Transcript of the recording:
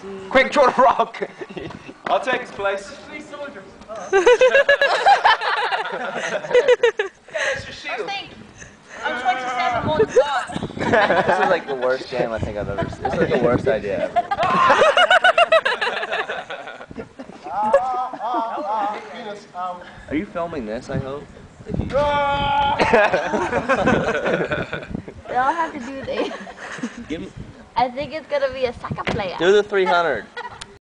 Quick, throw the rock. I'll take his place. 3 soldiers. That's your shield. I'm 27 months on. This is like the worst game I think I've ever seen. This is like the worst idea ever. Are you filming this, I hope? We all have to do this. Give me, I think it's gonna be a soccer player. do the 300.